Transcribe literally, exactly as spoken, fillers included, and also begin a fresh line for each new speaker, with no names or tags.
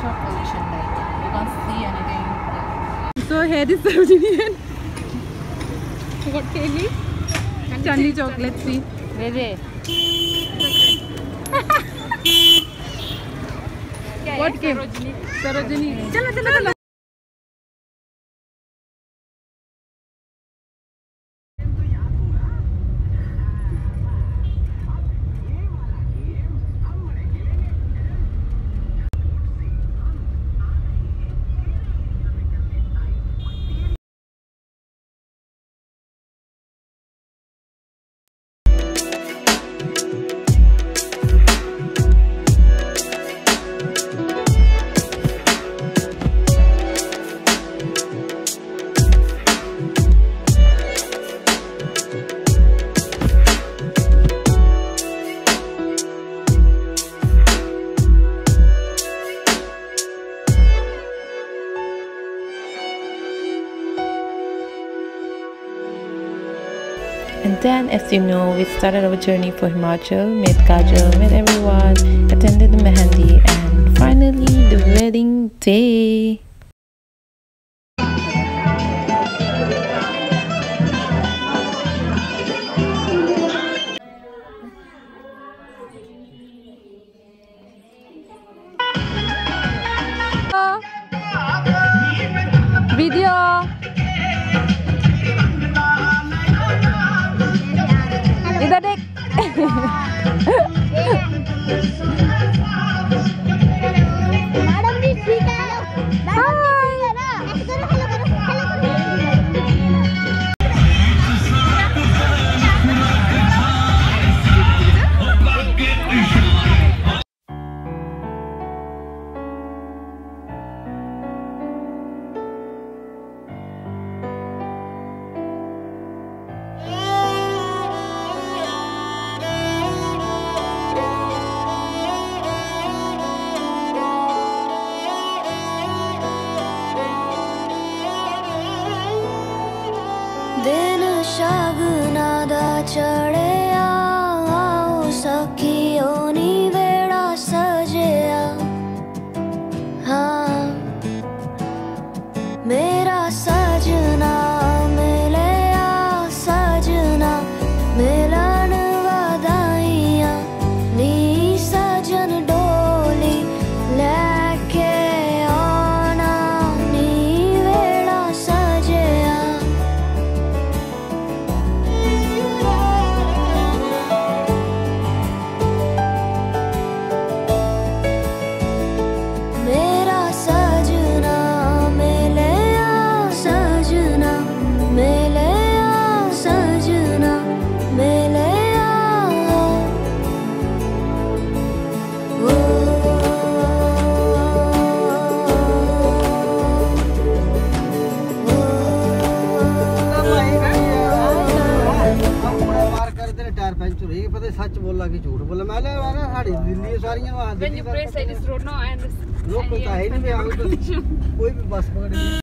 of pollution, like you can't see anything.
So here is Sarojini. What can you? Chandi chocolate, see.
Rere.
What came? Sarojini. Chala, chala, chala.
And then, as you know, we started our journey for Himachal, met Kajal, met everyone, attended the Mehendi, and finally the wedding day.
Video. इधर देख।
दिन शगना दा चढ़िया आओ सखियो नी वेड़ा सजिया हाँ मेरा सजना मिलिया सजना मिलन वधाइयां नी सजन डोली लेके आना नी वेड़ा सजिया मेरा सजना मिलिया सजना मिलिया सजना मिलिया ओ
टायर पंचर हो पता सच बोला कि झूठ बोला मैं साड़ी दिल्ली सारियां
When you press, I just don't know and
लोग तो है नहीं कोई भी बस पकड़